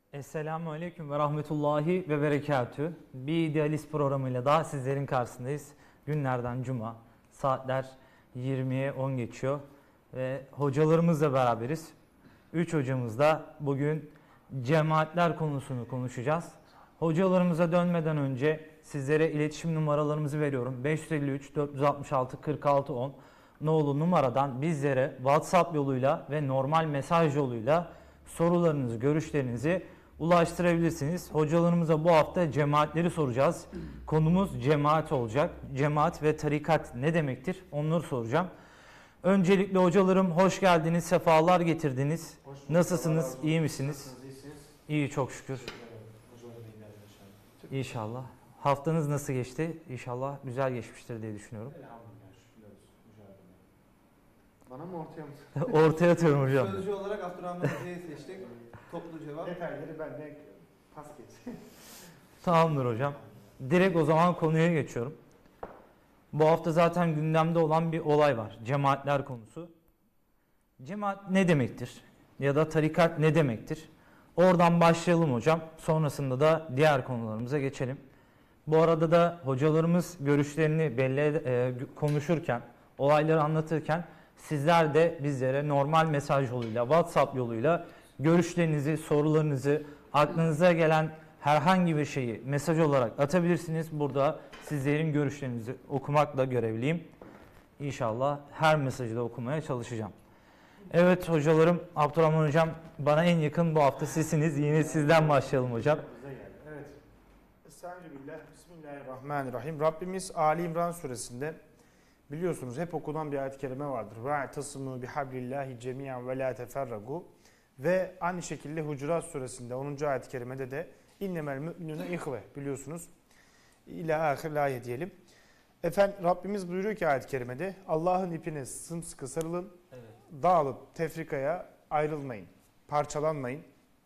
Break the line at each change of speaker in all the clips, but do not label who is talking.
Esselamu Aleyküm ve Rahmetullahi ve Berekatü. Bir idealist programıyla daha sizlerin karşısındayız. Günlerden cuma, saatler 20'ye 10 geçiyor ve hocalarımızla beraberiz. 3 hocamızla bugün cemaatler konusunu konuşacağız. Hocalarımıza dönmeden önce sizlere iletişim numaralarımızı veriyorum. 553 466 46 10 nolu numaradan bizlere WhatsApp yoluyla ve normal mesaj yoluyla sorularınızı, görüşlerinizi ulaştırabilirsiniz. Hocalarımıza bu hafta cemaatleri soracağız. Konumuz cemaat olacak. Cemaat ve tarikat ne demektir? Onları soracağım. Öncelikle hocalarım hoş geldiniz, sefalar getirdiniz. Nasılsınız, iyi misiniz? İyi, çok şükür. İnşallah. Haftanız nasıl geçti? İnşallah güzel geçmiştir diye düşünüyorum.
Bana mı ortaya mı?
Ortaya atıyorum hocam.
Sözcü olarak Abdurrahman Hoca'yı seçtik. Toplu cevap.
Detayları benden pas geç.
Tamamdır hocam. Direkt o zaman konuya geçiyorum. Bu hafta zaten gündemde olan bir olay var. Cemaatler konusu. Cemaat ne demektir? Ya da tarikat ne demektir? Oradan başlayalım hocam. Sonrasında da diğer konularımıza geçelim. Bu arada da hocalarımız görüşlerini konuşurken, olayları anlatırken sizler de bizlere normal mesaj yoluyla, WhatsApp yoluyla görüşlerinizi, sorularınızı, aklınıza gelen herhangi bir şeyi mesaj olarak atabilirsiniz. Burada sizlerin görüşlerinizi okumakla görevliyim. İnşallah her mesajı da okumaya çalışacağım. Evet hocalarım, Abdurrahman hocam bana en yakın bu hafta sizsiniz. Yine sizden başlayalım hocam.
Evet. Estağfirullah. Bismillahirrahmanirrahim. Rabbimiz Ali İmran suresinde biliyorsunuz hep okunan bir ayet-i kerime vardır. وَاَعْتَصِمُوا بِحَبْلِ cemiyan ve la teferragu. Ve aynı şekilde Hucurat suresinde 10. ayet-i kerimede de innemel mü'minune ihve biliyorsunuz. İlâ ahir ayet diyelim. Efendim Rabbimiz buyuruyor ki ayet-i kerimede Allah'ın ipine sımsıkı sarılın. Evet. Dağılıp tefrikaya ayrılmayın. Parçalanmayın.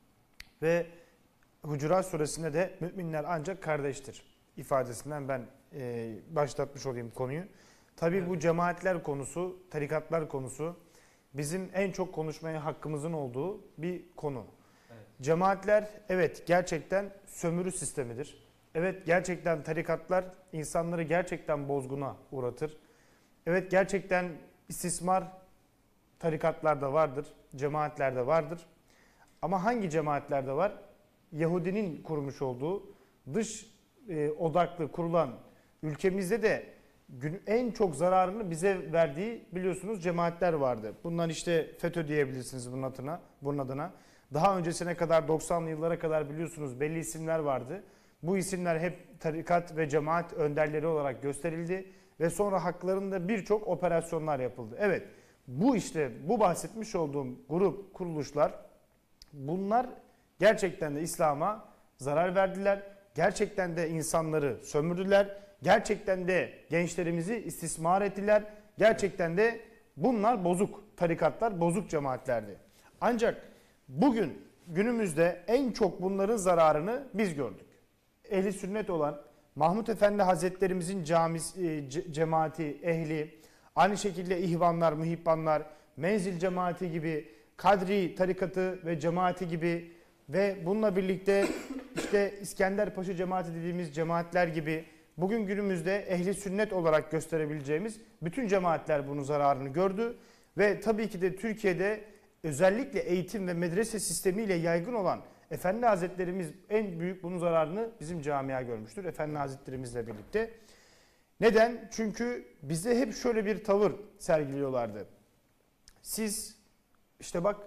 Ve Hucurat suresinde de müminler ancak kardeştir ifadesinden ben başlatmış olayım konuyu. Tabii evet. Bu cemaatler konusu, tarikatlar konusu bizim en çok konuşmaya hakkımızın olduğu bir konu. Evet. Cemaatler evet gerçekten sömürü sistemidir. Evet gerçekten tarikatlar insanları gerçekten bozguna uğratır. Evet gerçekten istismar tarikatlarda vardır, cemaatlerde vardır. Ama hangi cemaatlerde var? Yahudinin kurmuş olduğu dış odaklı kurulan ülkemizde de en çok zararını bize verdiği biliyorsunuz cemaatler vardı. Bundan işte FETÖ diyebilirsiniz bunun adına. Daha öncesine kadar 90'lı yıllara kadar biliyorsunuz belli isimler vardı. Bu isimler hep tarikat ve cemaat önderleri olarak gösterildi ve sonra haklarında birçok operasyonlar yapıldı. Evet bu bahsetmiş olduğum grup, kuruluşlar bunlar gerçekten de İslam'a zarar verdiler. Gerçekten de insanları sömürdüler. Gerçekten de gençlerimizi istismar ettiler. Gerçekten de bunlar bozuk tarikatlar, bozuk cemaatlerdi. Ancak bugün günümüzde en çok bunların zararını biz gördük. Ehli sünnet olan Mahmud Efendi Hazretlerimizin cemaati, ehli, aynı şekilde ihvanlar, muhibbanlar, menzil cemaati gibi, Kadri tarikatı ve cemaati gibi ve bununla birlikte işte İskenderpaşa cemaati dediğimiz cemaatler gibi bugün günümüzde ehli sünnet olarak gösterebileceğimiz bütün cemaatler bunun zararını gördü. Ve tabii ki de Türkiye'de özellikle eğitim ve medrese sistemiyle yaygın olan Efendi Hazretlerimiz en büyük bunun zararını bizim camia görmüştür. Efendi Hazretlerimizle birlikte. Neden? Çünkü bize hep şöyle bir tavır sergiliyorlardı. Siz işte bak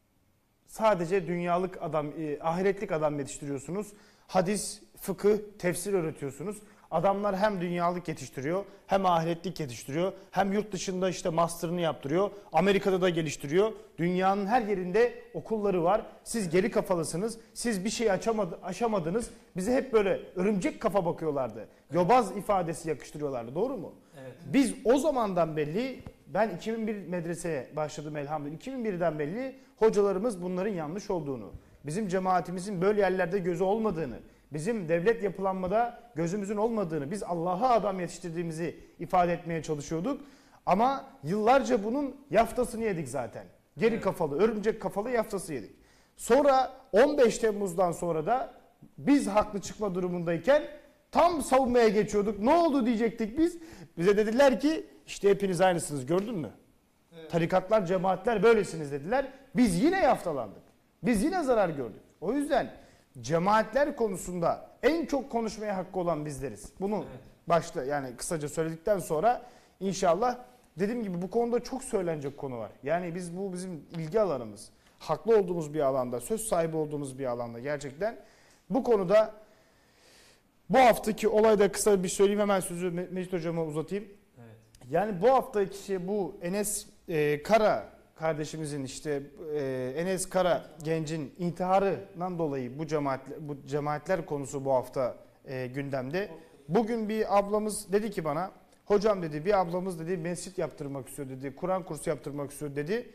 sadece dünyalık adam, ahiretlik adam yetiştiriyorsunuz. Hadis, fıkıh, tefsir öğretiyorsunuz. Adamlar hem dünyalık yetiştiriyor, hem ahiretlik yetiştiriyor, hem yurt dışında işte master'ını yaptırıyor, Amerika'da da geliştiriyor. Dünyanın her yerinde okulları var. Siz geri kafalısınız, siz bir şey aşamadınız. Bize hep böyle örümcek kafa bakıyorlardı. Yobaz ifadesi yakıştırıyorlardı, doğru mu? Evet. Biz o zamandan belli, ben 2001 medreseye başladım elhamdülillah. 2001'den belli hocalarımız bunların yanlış olduğunu, bizim cemaatimizin böyle yerlerde gözü olmadığını, bizim devlet yapılanmada gözümüzün olmadığını, biz Allah'a adam yetiştirdiğimizi ifade etmeye çalışıyorduk. Ama yıllarca bunun yaftasını yedik zaten. Geri kafalı, örümcek kafalı yaftası yedik. Sonra 15 Temmuz'dan sonra da biz haklı çıkma durumundayken tam savunmaya geçiyorduk. Ne oldu diyecektik biz. Bize dediler ki işte hepiniz aynısınız, gördün mü?
Evet.
Tarikatlar, cemaatler böylesiniz dediler. Biz yine yaftalandık. Biz yine zarar gördük. O yüzden cemaatler konusunda en çok konuşmaya hakkı olan bizleriz. Bunu
Evet.
başta yani kısaca söyledikten sonra inşallah dediğim gibi bu konuda çok söylenecek konu var. Yani bu bizim ilgi alanımız. Haklı olduğumuz bir alanda, söz sahibi olduğumuz bir alanda gerçekten. Bu konuda bu haftaki olayda kısa bir söyleyeyim, hemen sözü Mecit Hocam'a uzatayım.
Evet.
Yani bu haftaki şey bu Enes Kara kardeşimizin Enes Kara gencin intiharından dolayı bu cemaatler konusu bu hafta gündemde. Bugün bir ablamız dedi ki bana, hocam dedi, bir ablamız dedi mescit yaptırmak istiyor dedi, Kur'an kursu yaptırmak istiyor dedi.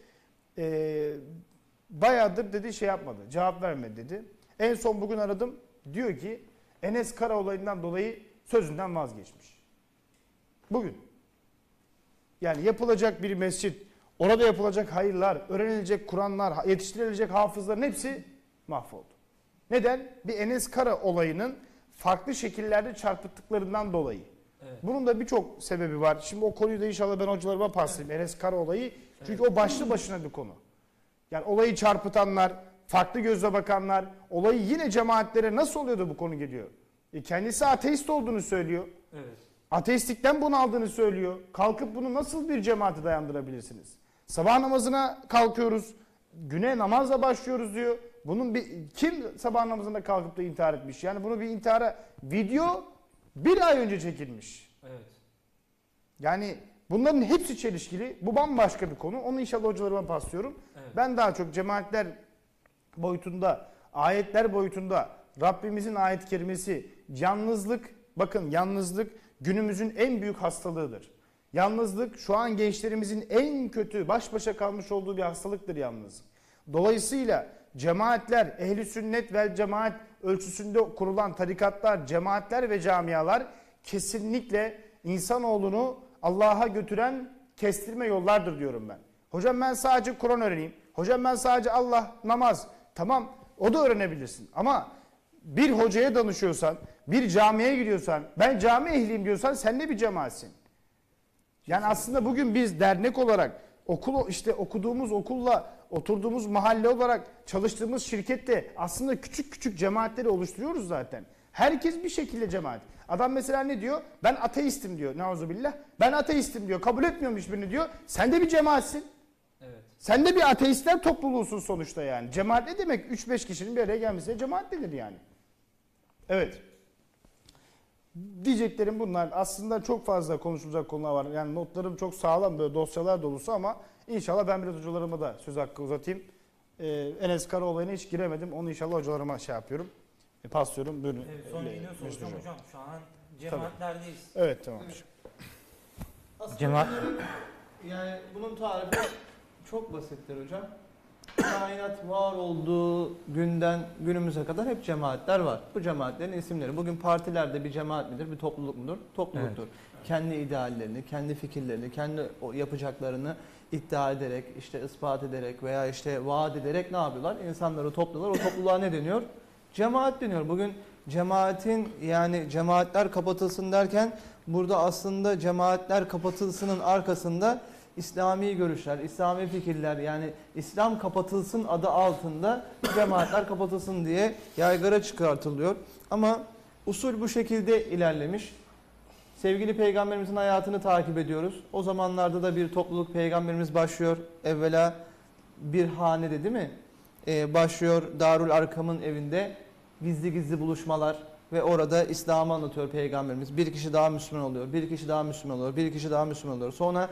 Bayağıdır dedi şey yapmadı, cevap vermedi dedi. En son bugün aradım, diyor ki Enes Kara olayından dolayı sözünden vazgeçmiş. Bugün. Yani yapılacak bir mescit, orada yapılacak hayırlar, öğrenilecek Kur'anlar, yetiştirilecek hafızların hepsi mahvoldu. Neden? Bir Enes Kara olayının farklı şekillerde çarpıttıklarından dolayı.
Evet.
Bunun da birçok sebebi var. Şimdi o konuyu da inşallah ben hocalarıma paslayayım. Enes Kara olayı. Çünkü o başlı başına bir konu. Yani olayı çarpıtanlar, farklı gözle bakanlar, olayı yine cemaatlere nasıl oluyor da bu konu geliyor? Kendisi ateist olduğunu söylüyor.
Evet.
Ateistlikten bunu aldığını söylüyor. Kalkıp bunu nasıl bir cemaate dayandırabilirsiniz? Sabah namazına kalkıyoruz, güne namazla başlıyoruz diyor. Kim sabah namazında kalkıp da intihar etmiş? Yani bunu bir intihara video bir ay önce çekilmiş.
Evet.
Yani bunların hepsi çelişkili. Bu bambaşka bir konu. Onu inşallah hocalarıma paslıyorum.
Evet.
Ben daha çok cemaatler boyutunda, ayetler boyutunda Rabbimizin ayet-i kerimesi, yalnızlık, bakın yalnızlık günümüzün en büyük hastalığıdır. Yalnızlık şu an gençlerimizin en kötü baş başa kalmış olduğu bir hastalıktır yalnızlık. Dolayısıyla cemaatler, ehli sünnet vel cemaat ölçüsünde kurulan tarikatlar, cemaatler ve camialar kesinlikle insanoğlunu Allah'a götüren kestirme yollardır diyorum ben. Hocam ben sadece Kur'an öğreneyim. Hocam ben sadece Allah, namaz. Tamam, o da öğrenebilirsin. Ama bir hocaya danışıyorsan, bir camiye gidiyorsan, ben cami ehliyim diyorsan sen de bir cemaatsin. Yani aslında bugün biz dernek olarak okuduğumuz okulla, oturduğumuz mahalle olarak, çalıştığımız şirkette aslında küçük küçük cemaatleri oluşturuyoruz zaten. Herkes bir şekilde cemaat. Adam mesela ne diyor? Ben ateistim diyor. Nauzubillah. Ben ateistim diyor. Kabul etmiyorum hiçbirini diyor. Sen de bir cemaatsin.
Evet.
Sen de bir ateistler topluluğusun sonuçta yani. Cemaat ne demek? 3-5 kişinin bir araya gelmesine cemaat denir yani. Evet. Diyeceklerim bunlar. Aslında çok fazla konuşulacak konular var. Yani notlarım çok sağlam, böyle dosyalar dolusu ama inşallah ben biraz hocalarıma da söz hakkı uzatayım. Enes Kara olayına hiç giremedim. Onu inşallah hocalarıma şey yapıyorum. Paslıyorum. Buyurun.
Evet, son yine soracağım hocam. Şu an cemaatlerdeyiz.
Evet, tamam.
Aslında
Cemaat-
yani bunun tarifi çok basittir hocam. Kainat var olduğu günden günümüze kadar hep cemaatler var. Bu cemaatlerin isimleri. Bugün partilerde bir cemaat midir, bir topluluk mudur? Topluluktur. Evet. Kendi ideallerini, kendi fikirlerini, kendi yapacaklarını iddia ederek, işte ispat ederek veya işte vaat ederek ne yapıyorlar? İnsanları topluyorlar. O topluluğa ne deniyor? Cemaat deniyor. Bugün cemaatin, yani cemaatler kapatılsın derken burada aslında cemaatler kapatılsının arkasında İslami görüşler, İslami fikirler, yani İslam kapatılsın adı altında cemaatler kapatılsın diye yaygara çıkartılıyor. Ama usul bu şekilde ilerlemiş. Sevgili Peygamberimizin hayatını takip ediyoruz. O zamanlarda da bir topluluk Peygamberimiz başlıyor. Evvela bir hanede değil mi? Başlıyor Darul Arkam'ın evinde gizli gizli buluşmalar ve orada İslam'ı anlatıyor Peygamberimiz. Bir kişi daha Müslüman oluyor, bir kişi daha Müslüman oluyor, bir kişi daha Müslüman oluyor. Sonra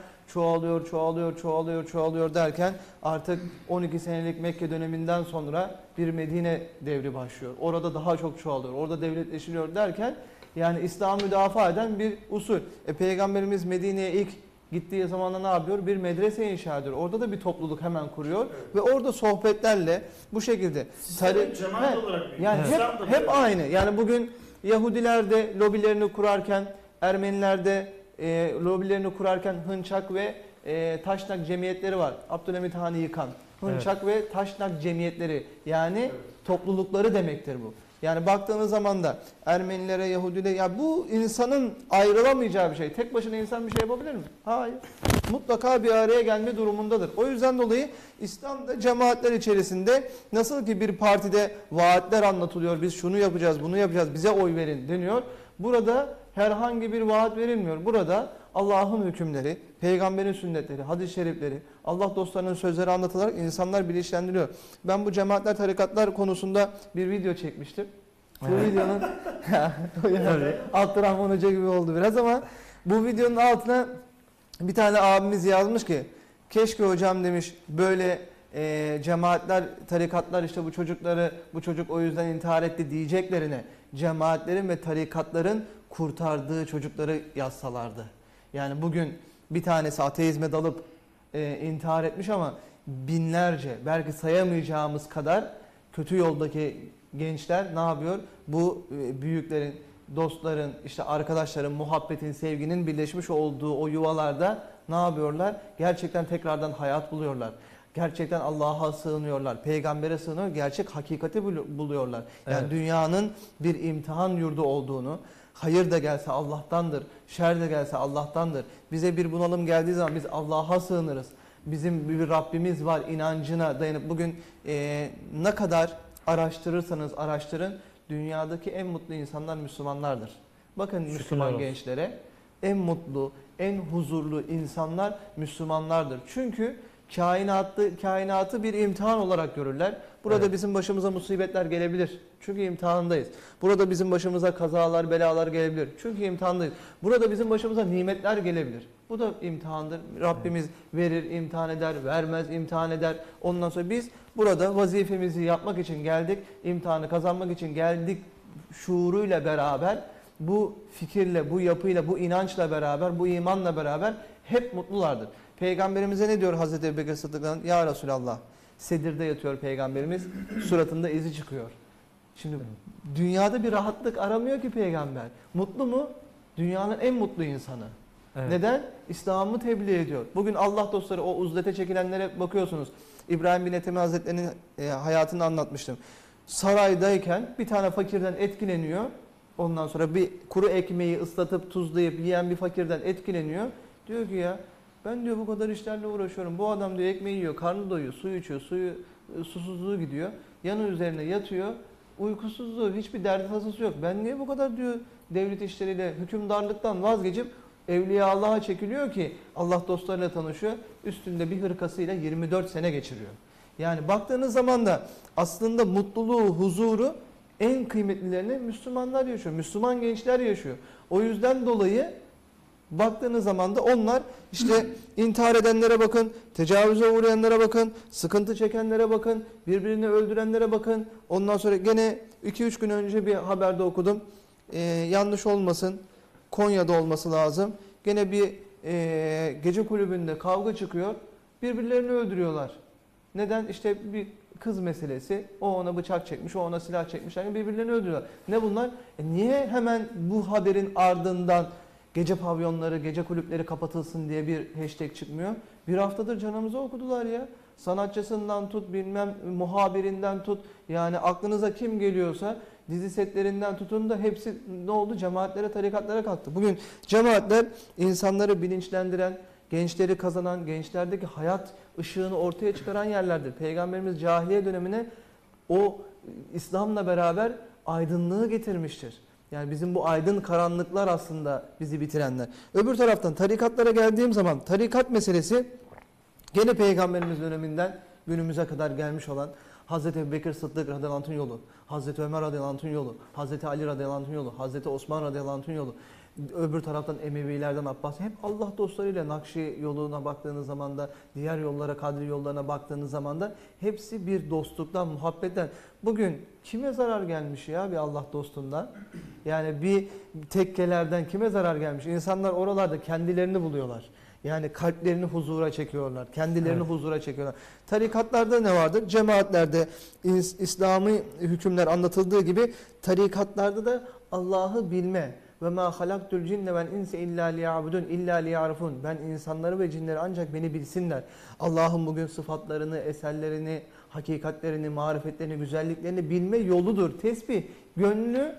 çoğalıyor derken artık 12 senelik Mekke döneminden sonra bir Medine devri başlıyor. Orada daha çok çoğalıyor, orada devletleşiliyor derken yani İslam'ı müdafaa eden bir usul. Peygamberimiz Medine'ye ilk gittiği zamanda ne yapıyor? Bir medrese inşa ediyor. Orada da bir topluluk hemen kuruyor. Evet. Ve orada sohbetlerle bu şekilde.
Cemaat olarak
yani hep aynı. Yani bugün Yahudiler de lobilerini kurarken, Ermeniler de lobilerini kurarken hınçak ve taşnak cemiyetleri var. Abdülhamit Han'ı yıkan.
Hınçak ve taşnak cemiyetleri yani toplulukları demektir bu. Yani baktığınız zaman da Ermenilere, Yahudilere ya bu insanın ayrılamayacağı bir şey. Tek başına insan bir şey yapabilir mi? Hayır. Mutlaka bir araya gelme durumundadır. O yüzden dolayı İslam'da cemaatler içerisinde nasıl ki bir partide vaatler anlatılıyor. Biz şunu yapacağız, bunu yapacağız, bize oy verin deniyor. Burada herhangi bir vaat verilmiyor. Burada Allah'ın hükümleri, peygamberin sünnetleri, hadis-i şerifleri, Allah dostlarının sözleri anlatılarak insanlar bilinçlendiriliyor. Ben bu cemaatler, tarikatlar konusunda bir video çekmiştim. Bu videonun Abdurrahman Hoca gibi oldu biraz ama bu videonun altına bir tane abimiz yazmış ki keşke hocam demiş böyle cemaatler, tarikatlar işte bu çocuk o yüzden intihar etti diyeceklerine cemaatlerin ve tarikatların kurtardığı çocukları yazsalardı. Yani bugün bir tanesi ateizme dalıp intihar etmiş ama binlerce belki sayamayacağımız kadar kötü yoldaki gençler ne yapıyor? Bu büyüklerin, dostların, işte arkadaşların, muhabbetin, sevginin birleşmiş olduğu o yuvalarda ne yapıyorlar? Gerçekten tekrardan hayat buluyorlar. Gerçekten Allah'a sığınıyorlar. Peygambere sığınıyor. Gerçek hakikati buluyorlar. Yani evet. Dünyanın bir imtihan yurdu olduğunu, hayır da gelse Allah'tandır, şer de gelse Allah'tandır. Bize bir bunalım geldiği zaman biz Allah'a sığınırız. Bizim bir Rabbimiz var inancına dayanıp bugün ne kadar araştırırsanız araştırın dünyadaki en mutlu insanlar Müslümanlardır. Bakın şükürler Müslüman olsun. Gençlere en mutlu, en huzurlu insanlar Müslümanlardır. Çünkü kainatı bir imtihan olarak görürler. Burada evet. Bizim başımıza musibetler gelebilir. Çünkü imtihandayız. Burada bizim başımıza kazalar, belalar gelebilir. Çünkü imtihandayız. Burada bizim başımıza nimetler gelebilir. Bu da imtihandır. Rabbimiz verir, imtihan eder, vermez, imtihan eder. Ondan sonra biz burada vazifemizi yapmak için geldik, imtihanı kazanmak için geldik şuuruyla beraber, bu fikirle, bu yapıyla, bu inançla beraber, bu imanla beraber hep mutlulardır. Peygamberimize ne diyor Hazreti Ebubekir Sıddık'tan? Ya Resulallah, sedirde yatıyor Peygamberimiz, suratında izi çıkıyor. Şimdi dünyada bir rahatlık aramıyor ki peygamber. Mutlu mu? Dünyanın en mutlu insanı. Evet. Neden? İslam'ı tebliğ ediyor. Bugün Allah dostları o uzlete çekilenlere bakıyorsunuz. İbrahim bin Ethem Hazretleri'nin hayatını anlatmıştım. Saraydayken bir tane fakirden etkileniyor. Ondan sonra bir kuru ekmeği ıslatıp tuzlayıp yiyen bir fakirden etkileniyor. Diyor ki ya ben diyor bu kadar işlerle uğraşıyorum. Bu adam diyor ekmeği yiyor, karnı doyuyor, su içiyor, susuzluğu gidiyor. Yanı üzerine yatıyor. Uykusuzluğu, hiçbir derdi tasası yok. Ben niye bu kadar diyor devlet işleriyle, hükümdarlıktan vazgeçip Evliya Allah'a çekiliyor ki Allah dostlarıyla tanışıyor. Üstünde bir hırkasıyla 24 sene geçiriyor. Yani baktığınız zaman da aslında mutluluğu, huzuru en kıymetlilerini Müslümanlar yaşıyor. Müslüman gençler yaşıyor. O yüzden dolayı baktığınız zaman da onlar işte intihar edenlere bakın, tecavüze uğrayanlara bakın, sıkıntı çekenlere bakın, birbirini öldürenlere bakın. Ondan sonra gene 2-3 gün önce bir haberde okudum. Yanlış olmasın. Konya'da olması lazım. Gene bir gece kulübünde kavga çıkıyor. Birbirlerini öldürüyorlar. Neden? İşte bir kız meselesi. O ona bıçak çekmiş, o ona silah çekmiş. Yani birbirlerini öldürüyorlar. Ne bunlar? Niye hemen bu haberin ardından gece pavyonları, gece kulüpleri kapatılsın diye bir hashtag çıkmıyor? Bir haftadır canımızı okudular ya. Sanatçısından tut, bilmem muhabirinden tut. Yani aklınıza kim geliyorsa dizi setlerinden tutun da hepsi ne oldu? Cemaatlere, tarikatlara kalktı. Bugün cemaatler insanları bilinçlendiren, gençleri kazanan, gençlerdeki hayat ışığını ortaya çıkaran yerlerdir. Peygamberimiz cahiliye dönemine o İslam'la beraber aydınlığı getirmiştir. Yani bizim bu aydın karanlıklar aslında bizi bitirenler. Öbür taraftan tarikatlara geldiğim zaman tarikat meselesi gene Peygamberimiz döneminden günümüze kadar gelmiş olan Hazreti Ebubekir Sıddık radıyallahu anh'ın yolu, Hazreti Ömer radıyallahu anh'ın yolu, Hazreti Ali radıyallahu anh'ın yolu, Hazreti Osman radıyallahu anh'ın yolu, öbür taraftan Emevilerden Abbas, hep Allah dostlarıyla Nakşi yoluna baktığınız zaman da, diğer yollara, Kadri yollarına baktığınız zaman da hepsi bir dostluktan, muhabbetten. Bugün kime zarar gelmiş ya bir Allah dostundan? Yani bir tekkelerden kime zarar gelmiş? İnsanlar oralarda kendilerini buluyorlar. Yani kalplerini huzura çekiyorlar. Kendilerini huzura çekiyorlar. Tarikatlarda ne vardır? Cemaatlerde İslami hükümler anlatıldığı gibi tarikatlarda da Allah'ı bilme, Ve ma halaktul cinne vel insa illa liya'budun illa liya'rifun. Ben insanları ve cinleri ancak beni bilsinler. Allah'ın bugün sıfatlarını, eserlerini, hakikatlerini, marifetlerini, güzelliklerini bilme yoludur. Tesbih, gönlü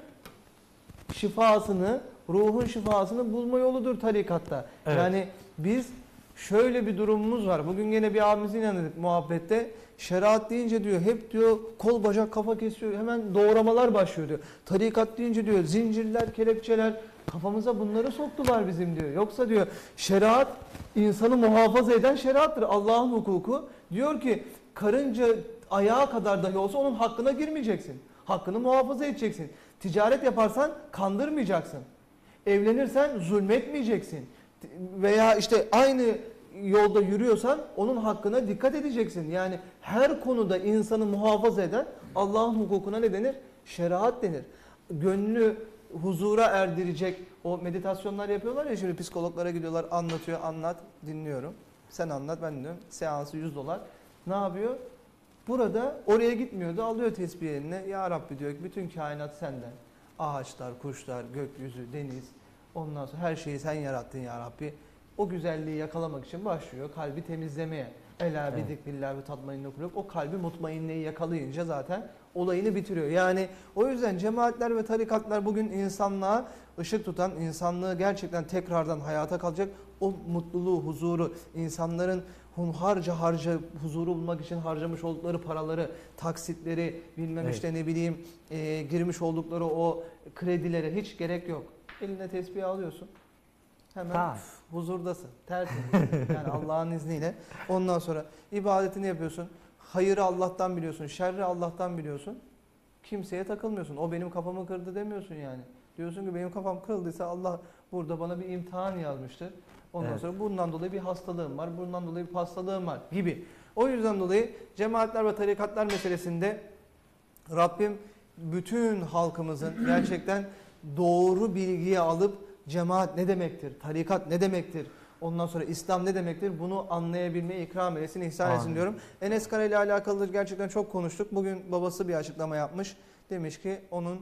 şifasını, ruhun şifasını bulma yoludur tarikatta.
Evet.
Yani biz şöyle bir durumumuz var. Bugün yine bir abimizin yanındaydık muhabbette. Şeriat deyince diyor hep diyor kol bacak kafa kesiyor. Hemen doğramalar başlıyor diyor. Tarikat deyince diyor zincirler, kelepçeler kafamıza bunları soktular bizim diyor. Yoksa diyor şeriat insanı muhafaza eden şeriattır. Allah'ın hukuku. Diyor ki karınca ayağa kadar dahi olsa onun hakkına girmeyeceksin. Hakkını muhafaza edeceksin. Ticaret yaparsan kandırmayacaksın. Evlenirsen zulmetmeyeceksin. Veya işte aynı yolda yürüyorsan onun hakkına dikkat edeceksin. Yani her konuda insanı muhafaza eden Allah'ın hukukuna ne denir? Şeriat denir. Gönlü huzura erdirecek o meditasyonlar yapıyorlar ya, şimdi psikologlara gidiyorlar, anlatıyor, anlat, dinliyorum. Sen anlat, ben dinliyorum. Seansı $100. Ne yapıyor? Burada oraya gitmiyordu, alıyor tesbih eline. Ya Rabbi diyor ki bütün kainat senden. Ağaçlar, kuşlar, gökyüzü, deniz. Ondan sonra her şeyi sen yarattın ya Rabbi. O güzelliği yakalamak için başlıyor kalbi temizlemeye. Ela bi zikrillah ve tatmainne kulub. O kalbi mutmainneyi yakalayınca zaten olayını bitiriyor. Yani o yüzden cemaatler ve tarikatlar bugün insanlığa ışık tutan, insanlığı gerçekten tekrardan hayata kalacak o mutluluğu, huzuru, insanların harca huzuru bulmak için harcamış oldukları paraları, taksitleri, bilmem işte ne bileyim girmiş oldukları o kredilere hiç gerek yok. Eline tesbih alıyorsun. Hemen huzurdasın. Tertemiz. Yani Allah'ın izniyle. Ondan sonra ibadetini yapıyorsun. Hayırı Allah'tan biliyorsun. Şerri Allah'tan biliyorsun. Kimseye takılmıyorsun. O benim kafamı kırdı demiyorsun yani. Diyorsun ki benim kafam kırıldıysa Allah burada bana bir imtihan yazmıştır. Ondan sonra bundan dolayı bir hastalığım var. Bundan dolayı bir hastalığım var gibi. O yüzden dolayı cemaatler ve tarikatlar meselesinde Rabbim bütün halkımızın gerçekten doğru bilgiyi alıp cemaat ne demektir, tarikat ne demektir, ondan sonra İslam ne demektir bunu anlayabilmeyi ikram eylesin, ihsan etsin diyorum. Enes Kara ile alakalı gerçekten çok konuştuk. Bugün babası bir açıklama yapmış. Demiş ki onun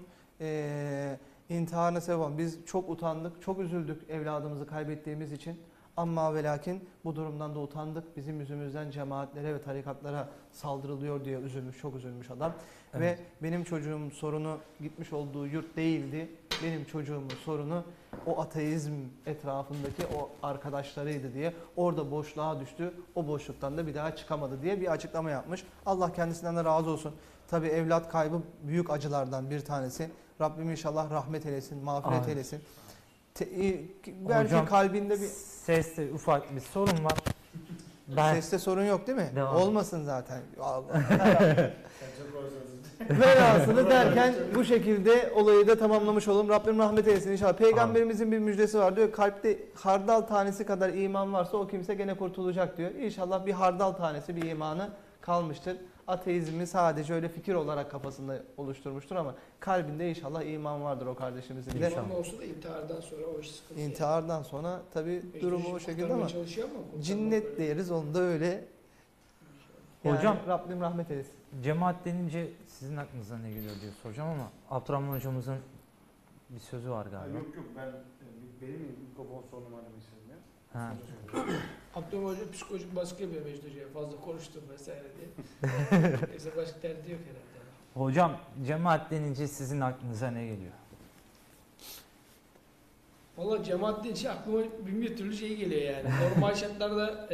intiharına sebep olan. Biz çok utandık, çok üzüldük evladımızı kaybettiğimiz için. Ama ve lakin bu durumdan da utandık. Bizim yüzümüzden cemaatlere ve tarikatlara saldırılıyor diye üzülmüş, çok üzülmüş adam. Evet. Ve benim çocuğumun sorunu gitmiş olduğu yurt değildi. Benim çocuğumun sorunu o ateizm etrafındaki o arkadaşlarıydı diye orada boşluğa düştü. O boşluktan da bir daha çıkamadı diye bir açıklama yapmış. Allah kendisinden de razı olsun. Tabi evlat kaybı büyük acılardan bir tanesi. Rabbim inşallah rahmet eylesin, mağfiret eylesin. Belki hocam, kalbinde bir
seste ufak bir sorun var.
Seste sorun yok değil mi?
Devam.
Olmasın zaten. Allah. Velhasılı derken bu şekilde olayı da tamamlamış olalım. Rabbim rahmet eylesin inşallah. Peygamberimizin bir müjdesi var diyor. Kalpte hardal tanesi kadar iman varsa o kimse gene kurtulacak diyor. İnşallah bir hardal tanesi bir imanı kalmıştır. Ateizmi sadece öyle fikir olarak kafasında oluşturmuştur ama kalbinde inşallah iman vardır o kardeşimizin de.
İman olsa da intihardan sonra o iş sıkıntı.
İntihardan sonra tabi durumu o şekilde ama cinnet deriz onu da öyle. Yani hocam Rabbim rahmet eylesin.
Cemaat denince sizin aklınıza ne geliyor diye soracağım ama Abdurrahman hocamızın bir sözü var galiba.
Yok benim mikrofon sorunum var demek istedim ya.
Ha.
Abdurrahman Hoca psikolojik baskı yapıyor Mecnun'a fazla konuştum vesaire diye. Neyse başka derdi yok herhalde.
Hocam cemaat denince sizin aklınıza ne geliyor?
Valla cemaat deyince aklıma bin bir türlü şey geliyor yani. Normal şartlarda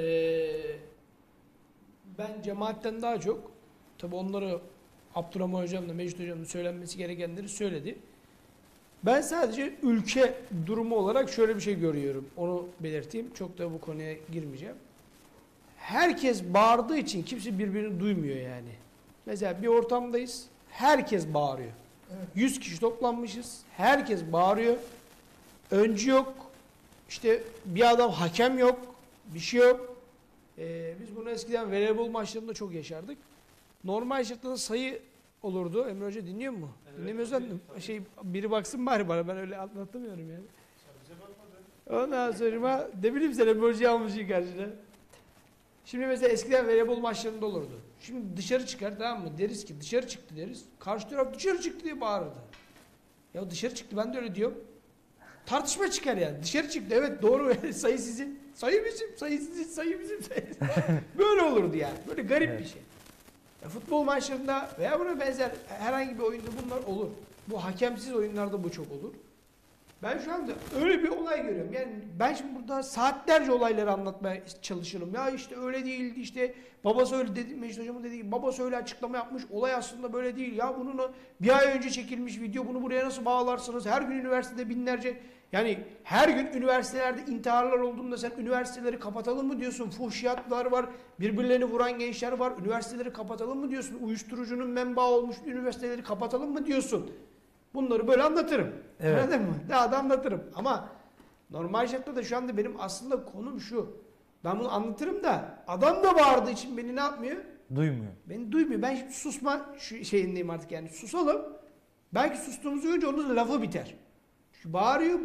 ben cemaatten daha çok tabi onları Abdurrahman Hocam da Mecnun Hocam da söylenmesi gerekenleri söyledi. Ben sadece ülke durumu olarak şöyle bir şey görüyorum. Onu belirteyim. Çok da bu konuya girmeyeceğim. Herkes bağırdığı için kimse birbirini duymuyor yani. Mesela bir ortamdayız. Herkes bağırıyor. Evet. 100 kişi toplanmışız. Herkes bağırıyor. Öncü yok. İşte bir adam hakem yok. Bir şey yok. Biz bunu eskiden voleybol maçlarında çok yaşardık. Normal şartlarda sayı olurdu. Emre Hoca dinliyor mu? Evet, dinlemiyorsan biri baksın bari bana, ben öyle anlatamıyorum yani. Ondan sonra ne bileyim sen Emre Hoca'yı almışsın karşına. Şimdi mesela eskiden voleybol maçlarında olurdu. Şimdi dışarı çıkar, tamam mı? Deriz ki dışarı çıktı deriz. Karşı taraf dışarı çıktı diye bağırırdı. Ya dışarı çıktı, ben de öyle diyorum. Tartışma çıkar yani. Dışarı çıktı. Evet doğru. Sayı sizin. Sayı bizim. Sayı sizin. Sayı bizim. Sayı. Böyle olurdu yani. Böyle garip bir şey. Ya futbol maçlarında veya buna benzer herhangi bir oyunda bunlar olur. Bu hakemsiz oyunlarda bu çok olur. Ben şu anda öyle bir olay görüyorum. Yani ben şimdi burada saatlerce olayları anlatmaya çalışırım. Ya işte öyle değildi, işte babası öyle dedi, Mecit Hocam'ın dediği gibi babası öyle açıklama yapmış. Olay aslında böyle değil. Ya bunun bir ay önce çekilmiş video, bunu buraya nasıl bağlarsınız? Her gün üniversitede binlerce, yani her gün üniversitelerde intiharlar olduğunda sen üniversiteleri kapatalım mı diyorsun? Fuhşiyatlar var, birbirlerini vuran gençler var. Üniversiteleri kapatalım mı diyorsun? Uyuşturucunun menbaı olmuş üniversiteleri kapatalım mı diyorsun? Bunları böyle anlatırım.
Evet.
Anladın mı? Daha da anlatırım. Ama normal şartta da şu anda benim aslında konum şu. Ben bunu anlatırım da adam da bağırdığı için beni ne yapmıyor?
Duymuyor.
Beni duymuyor. Ben şimdi susma şeyindeyim artık yani. Susalım. Belki sustuğumuzu görünce onun da lafı biter. Çünkü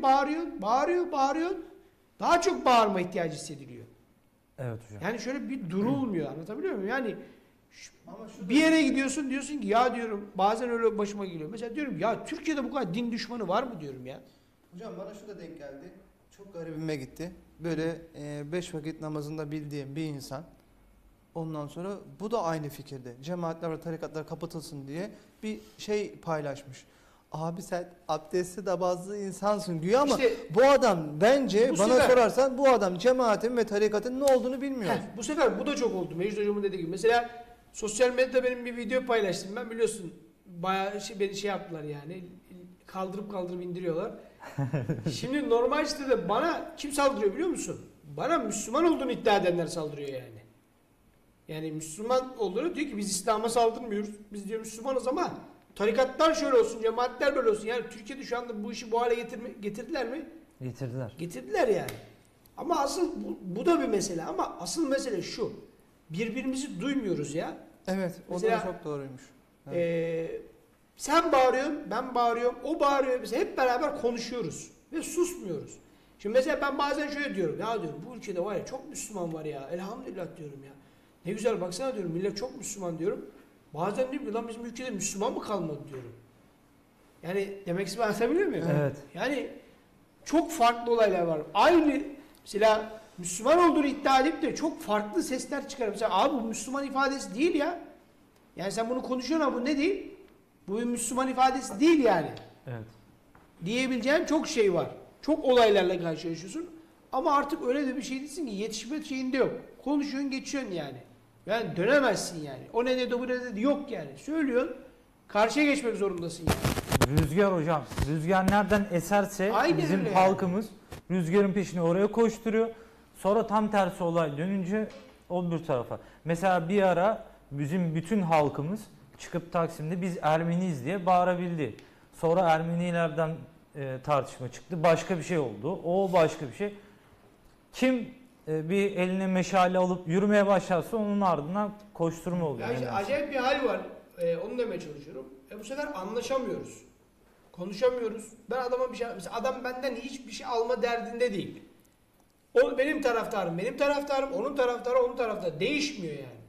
bağırıyor. Daha çok bağırma ihtiyacı hissediliyor.
Evet hocam.
Yani şöyle bir durulmuyor. Anlatabiliyor muyum? Yani
Ama şu
bir yere gidiyorsun, diyorsun ki ya diyorum, bazen öyle başıma geliyor. Mesela diyorum ya Türkiye'de bu kadar din düşmanı var mı diyorum ya.
Hocam bana şu da denk geldi. Çok garibime gitti. Böyle 5 vakit namazında bildiğim bir insan. Ondan sonra bu da aynı fikirde. Cemaatler ve tarikatlar kapatılsın diye bir şey paylaşmış. Abi sen abdestli de bazı insansın güya ama
İşte
bu adam bence
bu
bana
sefer-
sorarsan bu adam cemaatin ve tarikatın ne olduğunu bilmiyor.
bu sefer bu da çok oldu. Mecid Hocam'ın dediği gibi. Mesela sosyal medyada benim bir video paylaştım. Ben biliyorsun bayağı beni şey yaptılar yani. Kaldırıp indiriyorlar. Şimdi normal sitede bana kim saldırıyor biliyor musun? Bana Müslüman olduğunu iddia edenler saldırıyor yani. Yani Müslüman olduğunu diyor ki biz İslam'a saldırmıyoruz. Biz diyor Müslümanız ama tarikatlar şöyle olsun, cemaatler böyle olsun. Yani Türkiye'de şu anda bu işi bu hale getirdiler mi?
Getirdiler.
Getirdiler yani. Ama asıl bu da bir mesele ama asıl mesele şu. Birbirimizi duymuyoruz ya.
Evet, o
Mesela-
da çok doğruymuş.
Sen bağırıyorsun, ben bağırıyorum, o bağırıyor. Biz hep beraber konuşuyoruz ve susmuyoruz. Şimdi mesela ben bazen şöyle diyorum. Ya diyorum bu ülkede var ya çok Müslüman var ya. Elhamdülillah diyorum ya. Ne güzel baksana diyorum. Millet çok Müslüman diyorum. Bazen diyorum ki lan bizim ülkede Müslüman mı kalmadı diyorum. Yani demek istediğimi anlatabiliyor muyum?
Evet.
Yani çok farklı olaylar var. Aynı mesela Müslüman olduğunu iddia edip de çok farklı sesler çıkarıyor. Mesela abi bu Müslüman ifadesi değil ya. Yani sen bunu konuşuyorsun ama bu ne değil? Bu bir Müslüman ifadesi değil yani.
Evet.
Diyebileceğin çok şey var. Çok olaylarla karşılaşıyorsun. Ama artık öyle de bir şey değilsin ki yetişme şeyinde yok. Konuşuyorsun geçiyorsun yani. Yani dönemezsin yani. O ne dedi bu ne dedi yok yani. Söylüyorsun karşıya geçmek zorundasın yani.
Rüzgar hocam. Rüzgar nereden eserse
Aynen
bizim
öyle
halkımız rüzgarın peşine oraya koşturuyor. Sonra tam tersi olay dönünce öbür tarafa. Mesela bir ara bizim bütün halkımız çıkıp Taksim'de biz Ermeniyiz diye bağırabildi. Sonra Ermenilerden tartışma çıktı. Başka bir şey oldu. O başka bir şey. Kim bir eline meşale alıp yürümeye başlarsa onun ardından koşturma oluyor.
Ya işte acayip bir hal var. Onu demeye çalışıyorum. Bu sefer anlaşamıyoruz. Konuşamıyoruz. Ben adama bir şey... Mesela adam benden hiçbir şey alma derdinde değil. O benim taraftarım, onun taraftarı, onun taraftarı. Değişmiyor yani.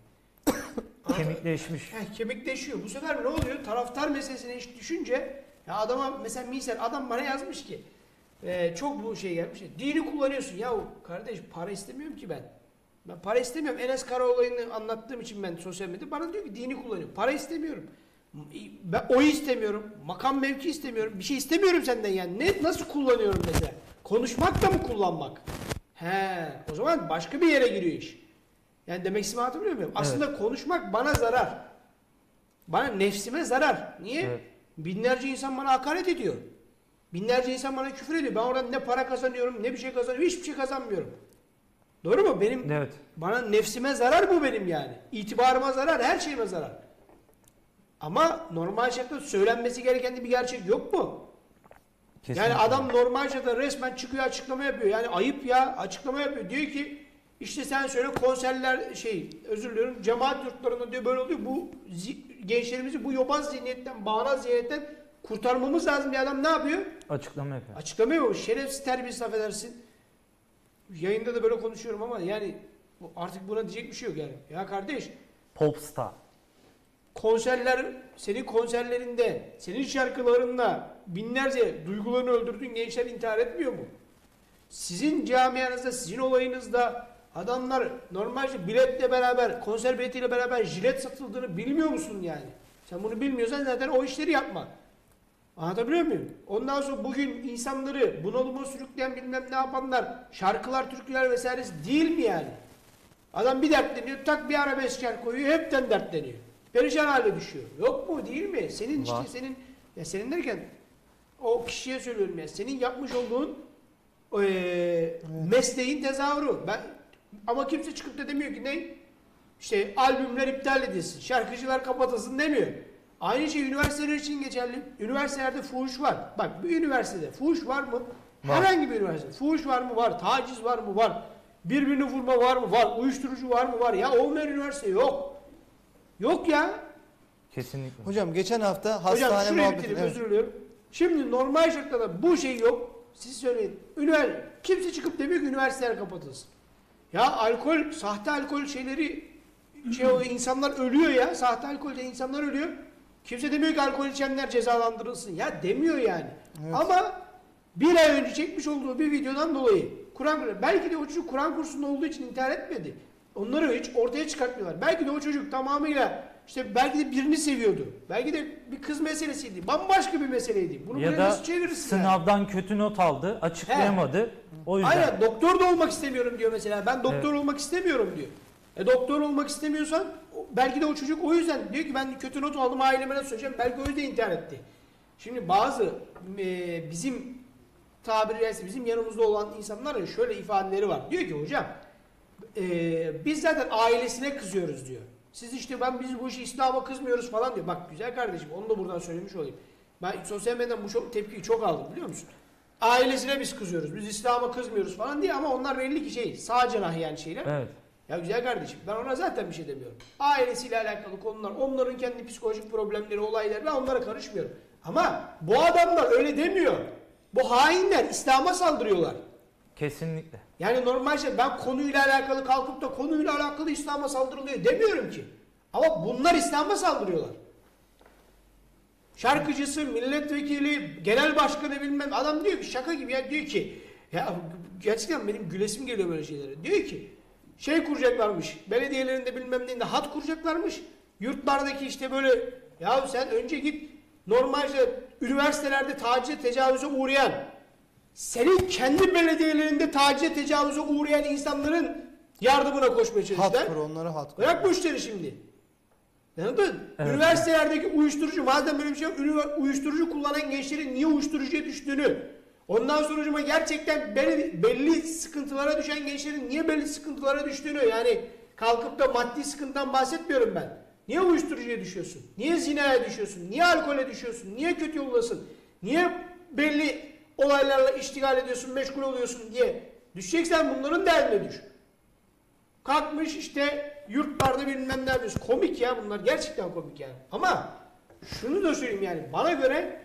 Kemikleşmiş.
Kemikleşiyor. Bu sefer ne oluyor? Taraftar meselesine iş düşünce ya adama mesela misal adam bana yazmış ki çok bu şey gelmiş. Dini kullanıyorsun. Ya kardeş para istemiyorum ki ben. Ben para istemiyorum. Enes Kara olayını anlattığım için ben sosyal medyada bana diyor ki dini kullanıyorum. Para istemiyorum. Ben oy istemiyorum. Makam mevki istemiyorum. Bir şey istemiyorum senden yani. Nasıl kullanıyorum mesela? Konuşmak da mı kullanmak? O zaman başka bir yere giriyor iş. Yani demek istediğimi anlatabiliyor muyum?
Evet.
Aslında konuşmak bana zarar. Bana nefsime zarar. Niye?
Evet.
Binlerce insan bana hakaret ediyor. Binlerce insan bana küfür ediyor. Ben oradan ne para kazanıyorum, ne bir şey kazanıyorum, hiçbir şey kazanmıyorum. Doğru mu? Benim
Evet.
bana nefsime zarar bu benim yani. İtibarıma zarar, her şeyime zarar. Ama normal şartlarda söylenmesi gereken de bir gerçek yok mu?
Kesinlikle.
Yani adam normal şartlarda resmen çıkıyor açıklama yapıyor. Yani ayıp ya açıklama yapıyor. Diyor ki işte sen söyle konserler özür diliyorum cemaat yurtlarında diyor böyle oluyor. Bu gençlerimizi bu yobaz zihniyetten, bağnaz zihniyetten kurtarmamız lazım diye adam ne yapıyor?
Açıklama yapıyor.
Açıklama yapıyor. Şerefsiz terbiyesiz affedersin. Yayında da böyle konuşuyorum ama yani artık buna diyecek bir şey yok yani. Ya kardeş
Popstar.
senin konserlerinde, senin şarkılarında binlerce duygularını öldürdüğün gençler intihar etmiyor mu? Sizin camianızda, sizin olayınızda adamlar normalde biletle beraber, konser biletiyle beraber jilet satıldığını bilmiyor musun yani? Sen bunu bilmiyorsan zaten o işleri yapma. Anlatabiliyor muyum? Ondan sonra bugün insanları bunalıma sürükleyen bilmem ne yapanlar, şarkılar, türküler vesairesi değil mi yani? Adam bir dertleniyor, tak bir arabesk şarkı koyuyor, hepten dertleniyor. Perişan hale düşüyor. Yok mu, değil mi? Senin
Var.
işte senin derken o kişiye söylüyorum ya, senin yapmış olduğun mesleğin tezahürü. Ama kimse çıkıp da demiyor ki ne? İşte albümler iptal edilsin, şarkıcılar kapatılsın demiyor. Aynı şey üniversiteler için geçerli. Üniversitelerde fuhuş var. Bak bir üniversitede fuhuş var mı?
Var.
Herhangi bir üniversitede. Fuhuş var mı? Var. Taciz var mı? Var. Birbirini vurma var mı? Var. Uyuşturucu var mı? Var. Ya olmayan üniversite yok. Yok ya.
Kesinlikle.
Hocam geçen hafta
Hocam
hastane
şuraya
muhabbeti.
bitireyim,
Evet.
özür diliyorum. Şimdi normal şartlarda bu şey yok. Siz söyleyin. Kimse çıkıp demiyor ki üniversiteler kapatılsın. Ya alkol, sahte alkol şeyleri insanlar ölüyor ya. Sahte alkolde insanlar ölüyor. Kimse demiyor ki alkol içenler cezalandırılsın. Ya demiyor yani.
Evet.
Ama bir ay önce çekmiş olduğu bir videodan dolayı belki de o çocuk Kur'an kursunda olduğu için intihar etmedi. Onları hiç ortaya çıkartmıyorlar. Belki de o çocuk tamamıyla işte belki de birini seviyordu. Belki de bir kız meselesiydi. Bambaşka bir meseleydi. Bunu
Ya
buraya
da
nasıl çevirirsin yani?
sınavdan kötü not aldı, açıklayamadı. O yüzden.
Aynen, doktor da olmak istemiyorum diyor mesela. Ben doktor olmak istemiyorum diyor. Doktor olmak istemiyorsan belki de o çocuk o yüzden diyor ki ben kötü not aldım, aileme nasıl söyleyeceğim? Belki o yüzden intihar etti. Şimdi bazı bizim tabiri caizse bizim yanımızda olan insanların şöyle ifadeleri var. Diyor ki hocam biz zaten ailesine kızıyoruz diyor. Siz işte biz bu işi İslam'a kızmıyoruz falan diyor. Bak güzel kardeşim, onu da buradan söylemiş olayım. Ben sosyal medyadan bu tepkiyi çok aldım, biliyor musun? Ailesine biz kızıyoruz, biz İslam'a kızmıyoruz falan diye, ama onlar belli ki sağ cenah yani şeyler.
Evet.
Ya güzel kardeşim, ben ona zaten bir şey demiyorum. Ailesiyle alakalı konular, onların kendi psikolojik problemleri, olayları, ben onlara karışmıyorum. Ama bu adamlar öyle demiyor. Bu hainler İslam'a saldırıyorlar.
Kesinlikle.
Yani normal ben konuyla alakalı kalkıp da konuyla alakalı İslam'a saldırılıyor demiyorum ki. Ama bunlar İslam'a saldırıyorlar. Şarkıcısı, milletvekili, genel başkanı bilmem, adam diyor ki şaka gibi ya, diyor ki ya gerçekten benim gülesim geliyor böyle şeylere. Diyor ki kuracaklarmış, belediyelerinde bilmem neyinde hat kuracaklarmış. Yurtlardaki işte böyle, ya sen önce git normalde üniversitelerde tacize, tecavüze uğrayan, senin kendi belediyelerinde tacize, tecavüze uğrayan insanların yardımına koşmaya çalıştılar.
Hat kur, onları hat kur.
Bırak bu işleri şimdi. Anladın?
Evet.
Üniversitelerdeki uyuşturucu, madem böyle bir şey yok, uyuşturucu kullanan gençlerin niye uyuşturucuya düştüğünü, ondan sonra gerçekten belli sıkıntılara düşen gençlerin niye belli sıkıntılara düştüğünü, yani kalkıp da maddi sıkıntıdan bahsetmiyorum ben. Niye uyuşturucuya düşüyorsun? Niye zinaya düşüyorsun? Niye alkole düşüyorsun? Niye kötü yoldasın? Niye belli olaylarla iştigal ediyorsun, meşgul oluyorsun diye düşeceksen bunların derdine düş. Kalkmış işte yurtlarda bilmem ne yapıyorsun. Komik ya bunlar, gerçekten komik yani. Ama şunu da söyleyeyim, yani bana göre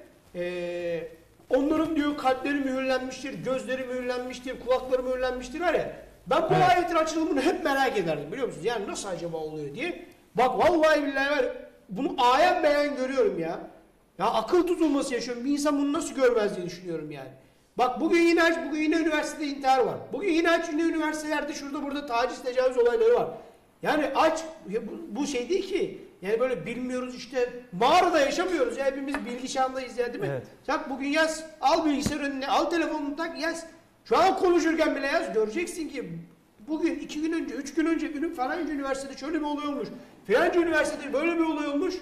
onların diyor kalpleri mühürlenmiştir, gözleri mühürlenmiştir, kulakları mühürlenmiştir var ya. Ben bu ayetin açılımını hep merak ederdim, biliyor musunuz? Yani nasıl acaba oluyor diye. Bak vallahi billahi var, bunu ayen beyan görüyorum ya. Ya akıl tutulması yaşıyorum. Bir insan bunu nasıl görmez diye düşünüyorum yani. Bak bugün yine üniversitede intihar var. Bugün yine üniversitelerde şurada burada taciz, tecavüz olayları var. Yani bu şey değil ki. Yani böyle bilmiyoruz işte, mağarada yaşamıyoruz ya, hepimiz bilgi çağındayız ya, değil mi?
Evet.
Bak bugün yaz, al bilgisayar önüne, al telefonunu tak, yaz. Şu an konuşurken bile yaz, göreceksin ki bugün 2 gün önce, 3 gün önce falanca üniversitede şöyle bir olay olmuş. Falanca üniversitede böyle bir olay olmuş.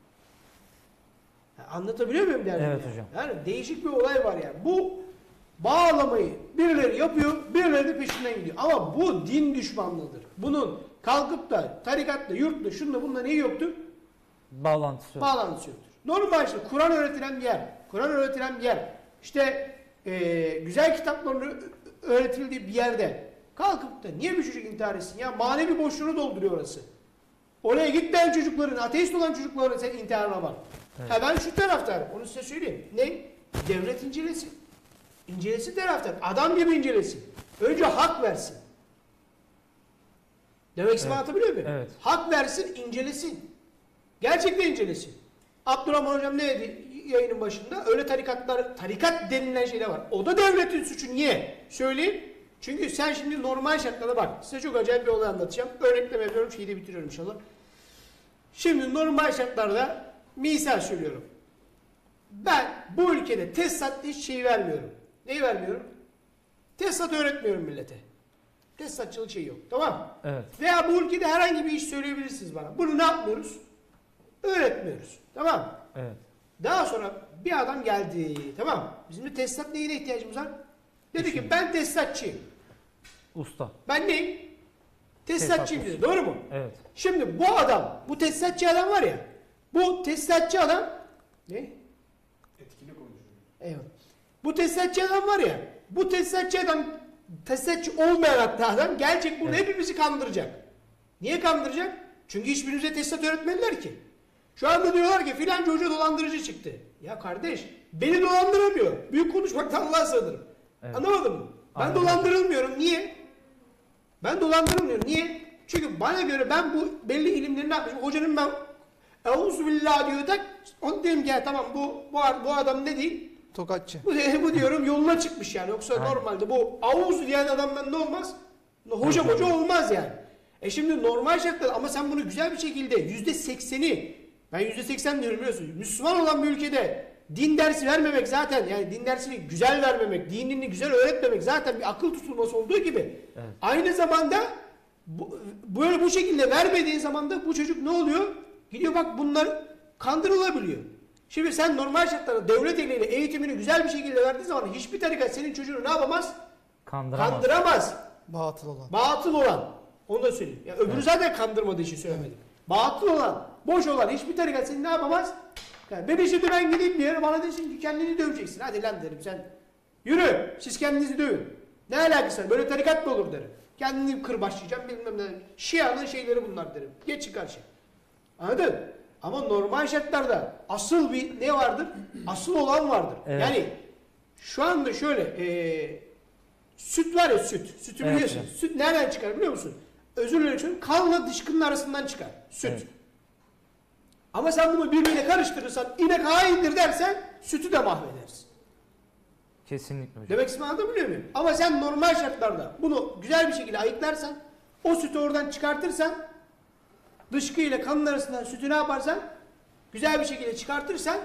Anlatabiliyor muyum derdim?
Evet
yani?
hocam.
Yani değişik bir olay var yani. Bu bağlamayı birileri yapıyor, birileri de peşinden gidiyor. Ama bu din düşmanlığıdır. Bunun kalkıp da tarikatla, yurtla, şunla bununla neyi yoktur?
Bağlantısı yok.
Bağlantısı yoktur. Normal işte Kur'an öğretilen bir yer. Kur'an öğretilen bir yer. İşte güzel kitapların öğretildiği bir yerde kalkıp da niye bir çocuk intihar etsin ya? Manevi boşluğunu dolduruyor orası. Oraya gitmeyen çocukların, ateist olan çocukların senin intiharına bak.
Evet.
Ha ben şu taraftarım, onu size söyleyeyim. Ne? Devlet incelesin. İncelesin taraftar. Adam gibi incelesin. Önce hak versin. Demek istediğimi anlatabiliyor muyum?
Evet.
Hak versin, incelesin. Gerçekten incelesin. Abdurrahman hocam ne dedi yayının başında? Öyle tarikat denilen şeyler var. O da devletin suçu. Niye? Söyleyeyim. Çünkü sen şimdi normal şartlarda bak. Size çok acayip bir olay anlatacağım. Örnekleme yapıyorum. Şeyi de bitiriyorum inşallah. Şimdi normal şartlarda misal söylüyorum. Ben bu ülkede tesisat hiç şeyi vermiyorum. Neyi vermiyorum? Tesisat öğretmiyorum millete. Tesisatçılık şeyi yok. Tamam.
Evet.
Veya bu ülkede herhangi bir iş söyleyebilirsiniz bana. Bunu ne yapmıyoruz? Öğretmiyoruz. Tamam.
Evet.
Daha sonra bir adam geldi. Tamam. Bizim de tesisat neyine ihtiyacımız var? Dedi ki ben tesisatçıyım.
Usta.
Ben neyim? Tesisatçıyım dedi. Doğru mu?
Evet.
Şimdi bu adam, bu tesisatçı adam var ya. Bu tesisatçı adam ne?
Etkili konuşuyor.
Eyvallah. Bu tesisatçı adam var ya. Bu tesisatçı adam, tesisatçı olmayan hatta adam gelecek burada hepimizi kandıracak. Niye kandıracak? Çünkü hiçbirimize tesisat öğretmediler ki. Şu anda diyorlar ki filanca hoca dolandırıcı çıktı. Ya kardeş beni dolandıramıyor. Büyük konuşmaktan Allah'a sığınırım.
Evet.
Anlamadın mı? Ben
Anladım.
dolandırılmıyorum. Niye? Ben dolandırılmıyorum. Niye? Çünkü bana göre ben bu belli ilimleri ne yapmışım? Hocanın ben Euzubillah diyor da onu diyorum ki ya tamam bu adam ne değil?
Tokatçı.
Bu diyorum yoluna çıkmış yani. Yoksa
Aynen.
normalde bu Auzu diyen adamdan ne olmaz? Hoca olmaz yani. Şimdi normal şartlarda ama sen bunu güzel bir şekilde %80'i ben %80 diyorum biliyorsun. Müslüman olan bir ülkede din dersi vermemek zaten yani din dersini güzel vermemek, dinini güzel öğretmemek zaten bir akıl tutulması olduğu gibi.
Evet.
Aynı zamanda böyle bu şekilde vermediğin zaman da bu çocuk ne oluyor? Gidiyor bak bunlar kandırılabiliyor. Şimdi sen normal şartlarda devlet eliyle eğitimini güzel bir şekilde verdiğin zaman hiçbir tarikat senin çocuğunu ne yapamaz?
Kandıramaz.
Kandıramaz.
Batıl olan.
Batıl olan. Onu da söyleyeyim. Ya öbürü zaten kandırmadığı için söylemedim. Batıl olan, boş olan hiçbir tarikat seni ne yapamaz? Yani ben gideyim bir yere bana desin ki kendini döveceksin. Hadi lan derim sen. Yürü siz kendinizi dövün. Ne alakası var? Böyle tarikat mı olur derim. Kendini kırbaçlayacağım bilmem ne. Şia'nın şeyleri bunlar derim. Geç karşı. Anladın? Ama normal şartlarda asıl bir ne vardır? Asıl olan vardır.
Evet.
Yani şu anda şöyle süt var ya süt. Sütü
Evet,
biliyorsun.
evet.
Süt nereden çıkar biliyor musun? Özür dilerim. Kanla dışkının arasından çıkar. Süt.
Evet.
Ama sen bunu birbirine karıştırırsan inek haindir dersen sütü de mahvedersin.
Kesinlikle hocam.
Demek istediğimi anlatabiliyor muyum? Ama sen normal şartlarda bunu güzel bir şekilde ayıklarsan, o sütü oradan çıkartırsan, dışkı ile kanın arasından sütü ne yaparsan, güzel bir şekilde çıkartırsan,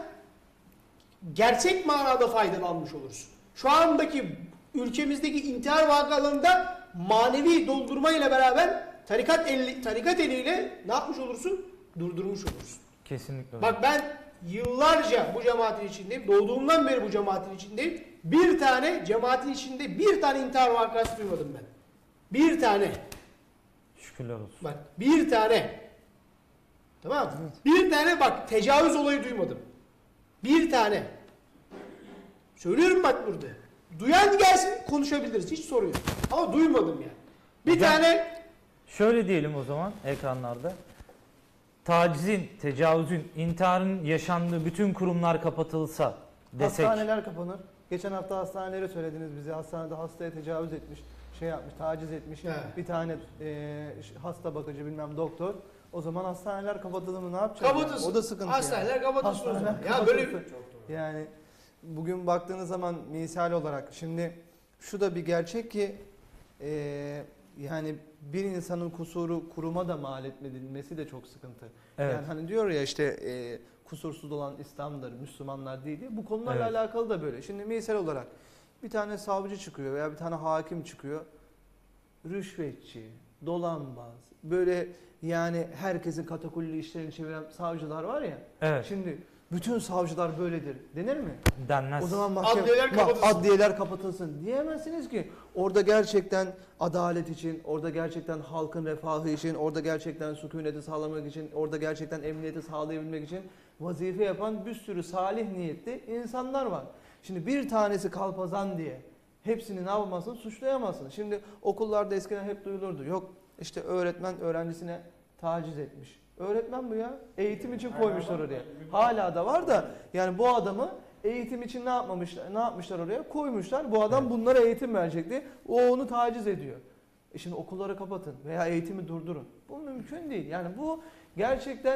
gerçek manada faydalanmış olursun. Şu andaki ülkemizdeki intihar vakalarında manevi doldurma ile beraber tarikat eliyle ne yapmış olursun? Durdurmuş olursun.
Kesinlikle hocam.
Bak ben yıllarca bu cemaatin içindeyim. Doğduğumdan beri bu cemaatin içindeyim. Bir tane cemaatin içinde bir tane intihar vakası duymadım ben. Bir tane.
Şükürler olsun.
Bak bir tane. Tamam mı? Bir tane bak tecavüz olayı duymadım. Bir tane. Söylüyorum bak burada. Duyan gelsin konuşabiliriz. Hiç sorun yok. Ama duymadım yani. Bir
Hocam-
tane
Şöyle diyelim o zaman ekranlarda. Tacizin, tecavüzün, intiharın yaşandığı bütün kurumlar kapatılsa desek.
Hastaneler kapanır. Geçen hafta hastaneleri söylediniz bize. Hastanede hastaya tecavüz etmiş, şey yapmış, taciz etmiş.
Evet.
Bir tane hasta bakıcı bilmem doktor. O zaman hastaneler kapatılır mı ne yapacağız?
kapatılsın.
Yani? O da sıkıntı
Hastaneler
yani.
kapatılsın. o zaman.
Hastaneler
Ya böyle
kapatılsın. Yani bugün baktığınız zaman misal olarak şimdi şu da bir gerçek ki yani bir insanın kusuru kuruma da mal etmedilmesi de çok sıkıntı.
Evet.
Yani hani diyor ya işte kusursuz olan İslam'dır, Müslümanlar değil diye. Bu konularla
Evet.
alakalı da böyle. Şimdi misal olarak bir tane savcı çıkıyor veya bir tane hakim çıkıyor. Rüşvetçi, dolanbaz, böyle yani herkesin katakulli işlerini çeviren savcılar var ya.
Evet.
Şimdi bütün savcılar böyledir denir mi?
Denmez.
O zaman
Adliyeler kapatılsın.
adliyeler kapatılsın diyemezsiniz ki. Orada gerçekten adalet için, orada gerçekten halkın refahı için, orada gerçekten sükuneti sağlamak için, orada gerçekten emniyeti sağlayabilmek için vazife yapan bir sürü salih niyetli insanlar var. Şimdi bir tanesi kalpazan diye hepsini ne yapamazsın? Suçlayamazsın. Şimdi okullarda eskiden hep duyulurdu. Yok işte öğretmen öğrencisine taciz etmiş. Öğretmen bu ya. Eğitim için koymuşlar oraya. Hala da var da yani bu adamı eğitim için ne yapmışlar oraya? Koymuşlar. Bu adam bunlara eğitim verecekti. O onu taciz ediyor. Şimdi okulları kapatın veya eğitimi durdurun. Bu mümkün değil. Yani bu gerçekten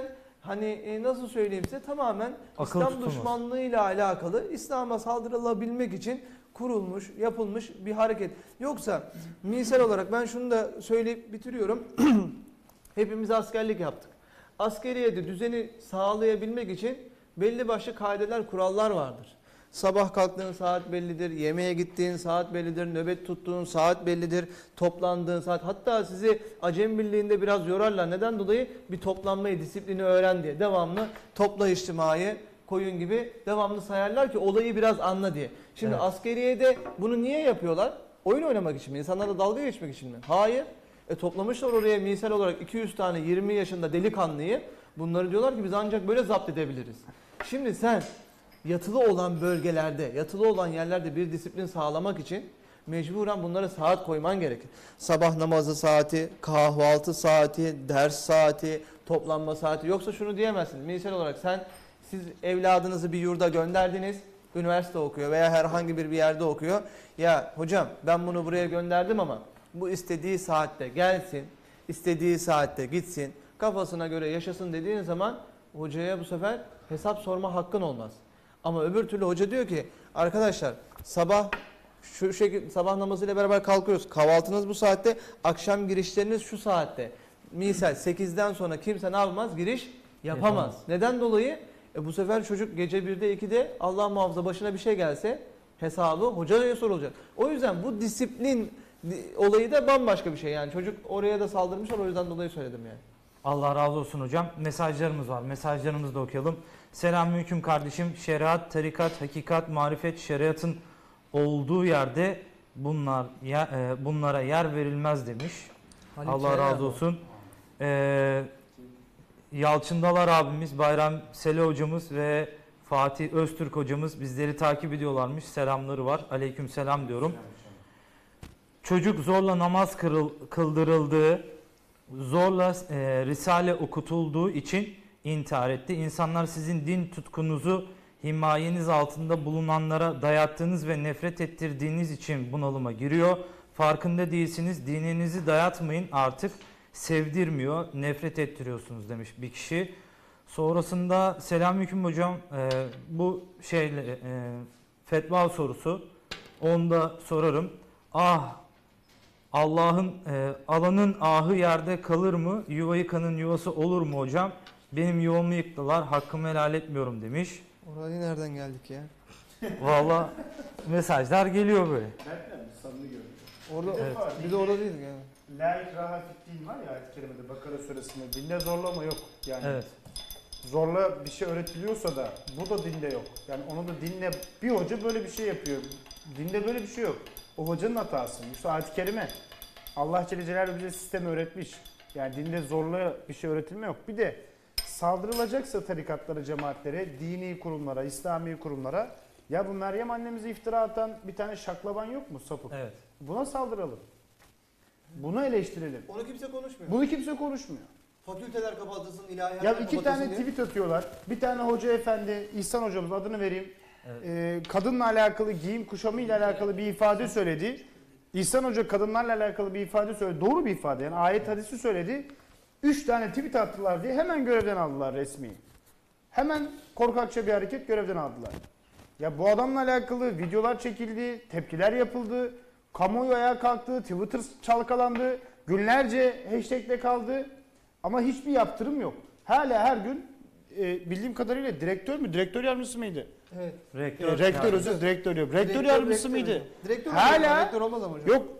hani nasıl söyleyeyim size, tamamen
Akıl
İslam
tutulmaz.
düşmanlığıyla alakalı, İslam'a saldırılabilmek için kurulmuş, yapılmış bir hareket. Yoksa misal olarak ben şunu da söyleyip bitiriyorum. Hepimiz askerlik yaptık. Askeriyede düzeni sağlayabilmek için belli başlı kaideler, kurallar vardır. Sabah kalktığın saat bellidir, yemeğe gittiğin saat bellidir, nöbet tuttuğun saat bellidir, toplandığın saat. Hatta sizi Acem Birliği'nde biraz yorarlar. Neden dolayı? Bir toplanmayı, disiplini öğren diye. Devamlı topla içtimai, koyun gibi devamlı sayarlar ki olayı biraz anla diye. Şimdi
Evet.
askeriyede bunu niye yapıyorlar? Oyun oynamak için mi? İnsanlarla dalga geçmek için mi? Hayır. Toplamışlar oraya misal olarak 200 tane 20 yaşında delikanlıyı. Bunları diyorlar ki biz ancak böyle zapt edebiliriz. Şimdi sen yatılı olan bölgelerde, yatılı olan yerlerde bir disiplin sağlamak için mecburen bunlara saat koyman gerekir. Sabah namazı saati, kahvaltı saati, ders saati, toplanma saati. Yoksa şunu diyemezsin. Misal olarak siz evladınızı bir yurda gönderdiniz. Üniversite okuyor veya herhangi bir yerde okuyor. Ya hocam ben bunu buraya gönderdim ama bu istediği saatte gelsin, istediği saatte gitsin, kafasına göre yaşasın dediğin zaman hocaya bu sefer hesap sorma hakkın olmaz. Ama öbür türlü hoca diyor ki arkadaşlar sabah şu şekilde sabah namazıyla beraber kalkıyoruz. Kahvaltınız bu saatte, akşam girişleriniz şu saatte. Misal 8'den sonra kimse ne yapmaz? Giriş yapamaz. Neden dolayı? Bu sefer çocuk gece 1'de 2'de Allah muhafaza başına bir şey gelse hesabı hocaya sorulacak. O yüzden bu disiplin olayı da bambaşka bir şey. Yani çocuk oraya da saldırmışlar, o yüzden dolayı söyledim yani.
Allah razı olsun hocam. Mesajlarımız var. Mesajlarımızı da okuyalım. Selamünaleyküm kardeşim. Şeriat, tarikat, hakikat, marifet, şeriatın olduğu yerde bunlara yer verilmez demiş. Allah razı olsun. Yalçındalar abimiz, Bayram Sele hocamız ve Fatih Öztürk hocamız bizleri takip ediyorlarmış. Selamları var. Aleyküm selam diyorum. Çocuk zorla namaz kıldırıldığı, zorla risale okutulduğu için intihar etti. İnsanlar sizin din tutkunuzu himayeniz altında bulunanlara dayattığınız ve nefret ettirdiğiniz için bunalıma giriyor. Farkında değilsiniz. Dininizi dayatmayın artık. Sevdirmiyor, nefret ettiriyorsunuz demiş bir kişi. Sonrasında selamünaleyküm hocam, bu fetva sorusu, onu da sorarım. Alanın ahı yerde kalır mı? Yuva yıkanın yuvası olur mu hocam? Benim yuvamı yıktılar, hakkımı helal etmiyorum demiş.
Oraya nereden geldik ya?
Vallahi mesajlar geliyor böyle.
Nereden bir samimi görüyorum.
Orada,
Evet.
biz de orada değildik yani.
La ikraha fid-din var ya ayet-i kerimede Bakara suresinde. Dinde zorlama yok. Yani
Evet.
zorla bir şey öğretiliyorsa da bu da dinde yok. Yani onu da dinle bir hoca böyle bir şey yapıyor. Dinde böyle bir şey yok. O hocanın hatası. Bu ayet-i kerime. Allah Celle Celaluhu bize sistemi öğretmiş. Yani dinde zorla bir şey öğretilme yok. Bir de saldırılacaksa tarikatlara, cemaatlere, dini kurumlara, İslami kurumlara, ya bu Meryem annemize iftira atan bir tane şaklaban yok mu sapık?
Evet.
Buna saldıralım. Bunu eleştirelim.
Onu kimse konuşmuyor.
Bunu kimse konuşmuyor.
Fakülteler kapatılsın, ilahiyatlar
Ya
kapatılsın
iki tane
diye.
tweet atıyorlar. Bir tane hoca efendi, İhsan hocamız adını vereyim.
Evet.
Kadınla alakalı giyim kuşamı ile alakalı bir ifade söyledi. İhsan Hoca kadınlarla alakalı bir ifade söyledi. Doğru bir ifade. Yani ayet hadisi söyledi. 3 tane tweet attılar diye hemen görevden aldılar resmi. Hemen korkakça bir hareket, görevden aldılar. Ya bu adamla alakalı videolar çekildi, tepkiler yapıldı, kamuoyu ayağa kalktı, Twitter çalkalandı, günlerce hashtag'de kaldı ama hiçbir yaptırım yok. Hala her gün bildiğim kadarıyla direktör yardımcısı mıydı?
Evet.
Rektör
Direktör yok. Rektör yardımcısı mıydı?
Direktör
Hala-
direktör olmaz ama hocam.
Yok,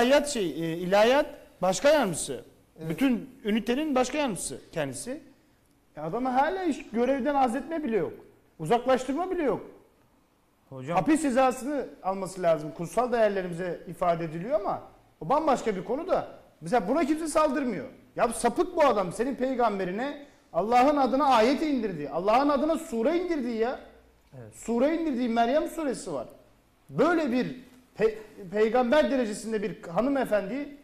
ilahiyat başkan yardımcısı.
Evet.
Bütün ünitenin başkan yardımcısı kendisi. Adamı hala hiç görevden azletme bile yok. Uzaklaştırma bile yok.
Hocam
Hapis cezasını alması lazım. Kutsal değerlerimize ifade ediliyor ama o bambaşka bir konu da. Mesela buna kimse saldırmıyor. Ya sapık bu adam. Senin peygamberine Allah'ın adına ayet indirdi. Allah'ın adına sure indirdi ya.
Evet.
Sure indirdiği Meryem suresi var. Böyle bir peygamber derecesinde bir hanımefendi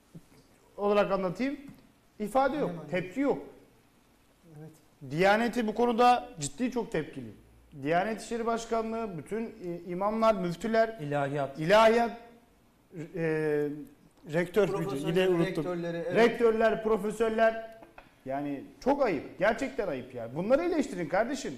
olarak anlatayım. İfade yok. Tepki yok.
Evet.
Diyaneti bu konuda ciddi çok tepkili. Diyanet İşleri Başkanlığı, bütün imamlar, müftüler,
ilahiyat.
ilahiyat, rektör, yine unuttum.
Rektörleri, evet.
Rektörler, profesörler Yani çok ayıp. Gerçekten ayıp yani. Bunları eleştirin kardeşim.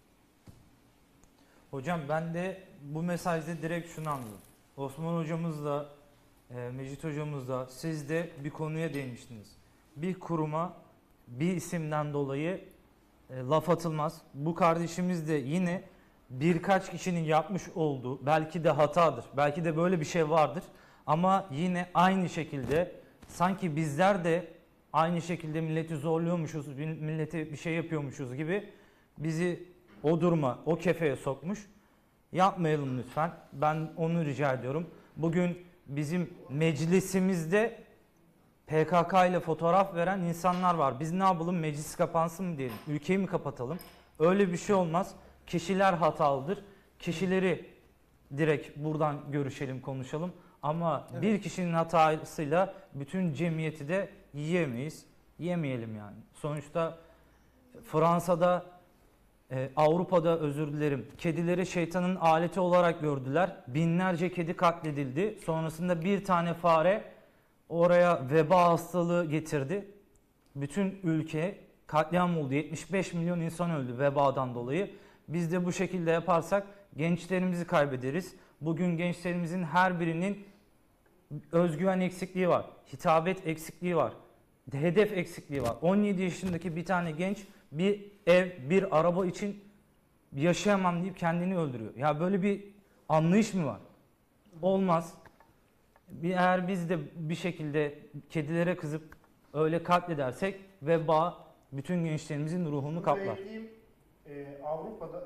Hocam ben de bu mesajda direkt şunu anladım. Osman hocamız da, Mecit hocamız da, siz de bir konuya değinmiştiniz. Bir kuruma bir isimden dolayı laf atılmaz. Bu kardeşimiz de yine birkaç kişinin yapmış olduğu, belki de hatadır, belki de böyle bir şey vardır. Ama yine aynı şekilde sanki bizler de aynı şekilde milleti zorluyormuşuz, millete bir şey yapıyormuşuz gibi bizi o duruma, o kefeye sokmuş. Yapmayalım lütfen. Ben onu rica ediyorum. Bugün bizim meclisimizde PKK ile fotoğraf veren insanlar var. Biz ne yapalım? Meclis kapansın mı diyelim? Ülkeyi mi kapatalım? Öyle bir şey olmaz. Kişiler hatalıdır. Kişileri direkt buradan görüşelim, konuşalım. Ama
Evet.
bir kişinin hatasıyla bütün cemiyeti de yiyemeyiz. Yemeyelim yani. Sonuçta Fransa'da, Avrupa'da özür dilerim, kedileri şeytanın aleti olarak gördüler. Binlerce kedi katledildi. Sonrasında bir tane fare oraya veba hastalığı getirdi. Bütün ülke katliam oldu. 75 milyon insan öldü vebadan dolayı. Biz de bu şekilde yaparsak gençlerimizi kaybederiz. Bugün gençlerimizin her birinin özgüven eksikliği var. Hitabet eksikliği var. Hedef eksikliği var. 17 yaşındaki bir tane genç bir ev, bir araba için yaşayamam deyip kendini öldürüyor. Ya böyle bir anlayış mı var? Olmaz. Eğer biz de bir şekilde kedilere kızıp öyle katledersek veba bütün gençlerimizin ruhunu kaplar.
Avrupa'da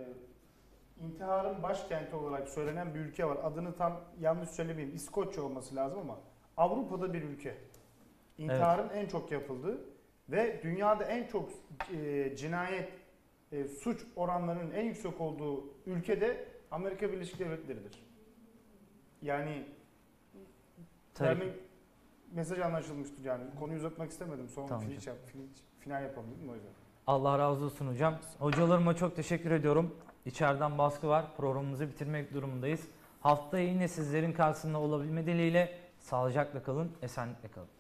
intiharın başkenti olarak söylenen bir ülke var. Adını tam yanlış söylemeyeyim. İskoçya olması lazım ama Avrupa'da bir ülke. İntiharın en çok yapıldığı ve dünyada en çok cinayet, suç oranlarının en yüksek olduğu ülkede Amerika Birleşik Devletleri'dir. Yani vermek mesaj anlaşılmıştır yani. Konuyu uzatmak istemedim. Son
Tamam
final yapalım dedim o yüzden.
Allah razı olsun hocam. Hocalarıma çok teşekkür ediyorum. İçeriden baskı var. Programımızı bitirmek durumundayız. Haftaya yine sizlerin karşısında olabilme dileğiyle sağlıcakla kalın, esenlikle kalın.